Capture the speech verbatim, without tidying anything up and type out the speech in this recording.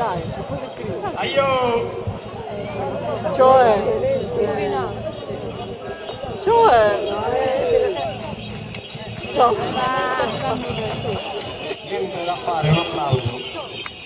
dai, cosa scrivi? Aio! Cioè... Cioè... No. Niente da fare, un applauso.